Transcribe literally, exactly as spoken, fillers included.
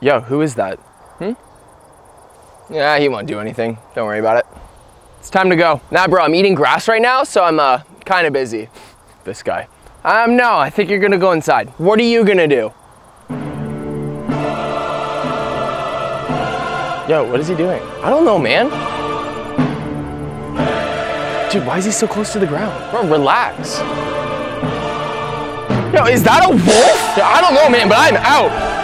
Yo, who is that? Hmm? Yeah, he won't do anything. Don't worry about it. It's time to go. Nah, bro, I'm eating grass right now, so I'm uh, kind of busy. This guy. Um, no, I think you're gonna go inside. What are you gonna do? Yo, what is he doing? I don't know, man. Dude, why is he so close to the ground? Bro, relax. Yo, is that a wolf? I don't know, man, but I'm out.